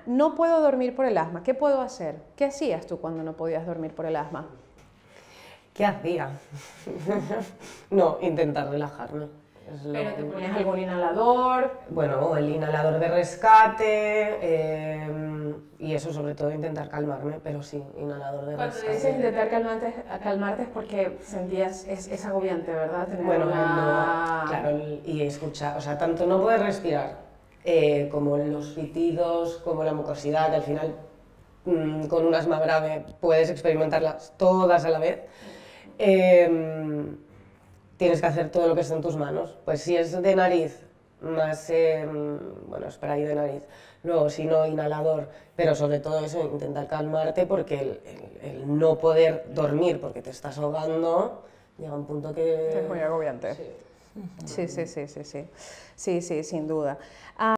No puedo dormir por el asma, ¿qué puedo hacer? ¿Qué hacías tú cuando no podías dormir por el asma? ¿Qué hacía? No, intentar relajarme. ¿Pero te ponías algún inhalador? Bueno, el inhalador de rescate y eso, sobre todo intentar calmarme, pero sí, inhalador de Cuando rescate. dices intentar calmarte es porque sentías, es agobiante, ¿verdad? Tener Bueno, una... claro, y escuchar, o sea, tanto no poder respirar como los pitidos, como la mucosidad, que al final con un asma grave puedes experimentarlas todas a la vez. Tienes que hacer todo lo que esté en tus manos. Pues si es de nariz, más, bueno, spray de nariz, luego si no, inhalador, pero sobre todo eso, intentar calmarte porque el no poder dormir porque te estás ahogando llega a un punto que... Es muy agobiante. Sí. Sí, sí, sí, sí, sí, sí, sí, sin duda.